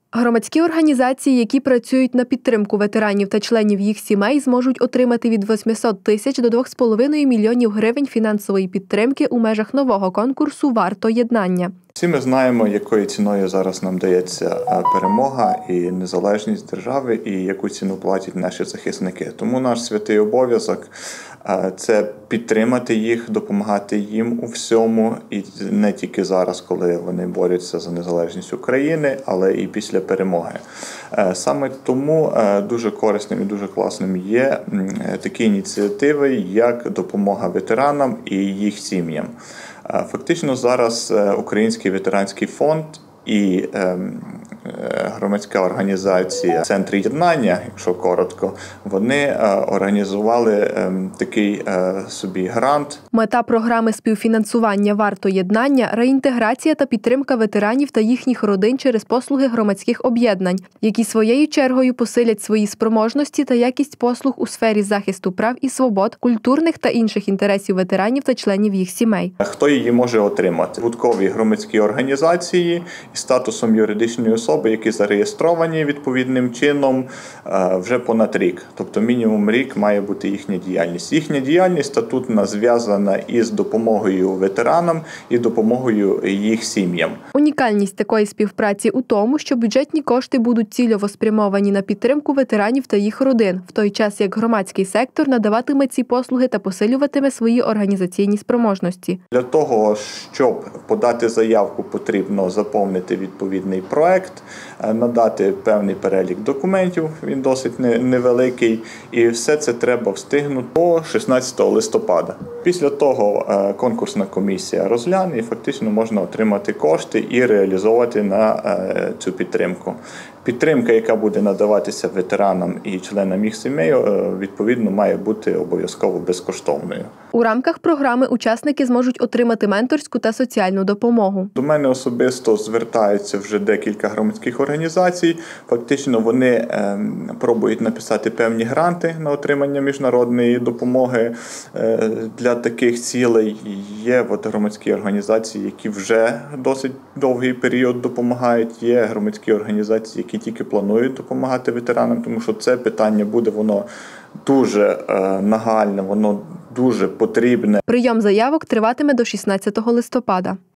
Громадські організації, які працюють на підтримку ветеранів та членів їх сімей, зможуть отримати від 800 тисяч до 2,5 мільйонів гривень фінансової підтримки у межах нового конкурсу «Варто єднання». Всі ми знаємо, якою ціною зараз нам дається перемога і незалежність держави, і яку ціну платять наші захисники. Тому наш святий обов'язок – це підтримати їх, допомагати їм у всьому, і не тільки зараз, коли вони борються за незалежність України, але і після перемоги. Саме тому дуже корисним і дуже класним є такі ініціативи, як допомога ветеранам і їх сім'ям. Фактично зараз Український ветеранський фонд і громадська організація «Центр єднання», якщо коротко, вони організували такий собі грант. Мета програми співфінансування «Варто єднання» – реінтеграція та підтримка ветеранів та їхніх родин через послуги громадських об'єднань, які своєю чергою посилять свої спроможності та якість послуг у сфері захисту прав і свобод, культурних та інших інтересів ветеранів та членів їх сімей. Хто її може отримати? Прибуткові громадські організації із статусом юридичної особи, які зареєстровані відповідним чином вже понад рік. Тобто мінімум рік має бути їхня діяльність. Їхня діяльність статутна зв'язана із допомогою ветеранам і допомогою їх сім'ям. Унікальність такої співпраці у тому, що бюджетні кошти будуть цільово спрямовані на підтримку ветеранів та їх родин, в той час як громадський сектор надаватиме ці послуги та посилюватиме свої організаційні спроможності. Для того, щоб подати заявку, потрібно заповнити відповідний проект, надати певний перелік документів, він досить невеликий, і все це треба встигнути до 16 листопада. Після того конкурсна комісія розгляне і фактично можна отримати кошти і реалізовувати на цю підтримку. Підтримка, яка буде надаватися ветеранам і членам їх сімей, відповідно, має бути обов'язково безкоштовною. У рамках програми учасники зможуть отримати менторську та соціальну допомогу. До мене особисто звертаються вже декілька громадських організацій. Фактично вони пробують написати певні гранти на отримання міжнародної допомоги для таких цілей. Є громадські організації, які вже досить довгий період допомагають. Є громадські організації, які тільки планують допомагати ветеранам, тому що це питання буде, воно дуже нагальне, воно дуже потрібне. Прийом заявок триватиме до 16 листопада.